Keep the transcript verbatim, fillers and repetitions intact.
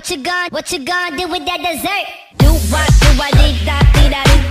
What you gon' what you gon' do with that dessert? Do what, do what, dee da, dee da, dee